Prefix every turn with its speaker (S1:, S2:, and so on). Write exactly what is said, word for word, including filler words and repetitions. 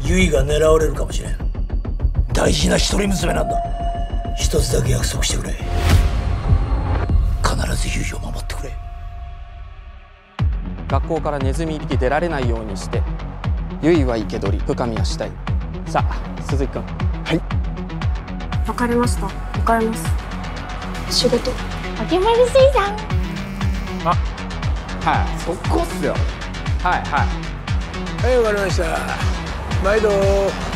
S1: ユイが狙われるかもしれん。大事な一人娘なんだ。一つだけ約束してくれ。必ずユイを守ってくれ。
S2: 学校からネズミ一匹出られないようにして、ユイは生け捕り、深見は死体。さあ鈴木君。はい。
S3: わかりました。向かいます。仕事
S4: 秋丸水産。
S2: あ、はい、そこっすよ。はいはい。
S1: はい、わかりました。毎度。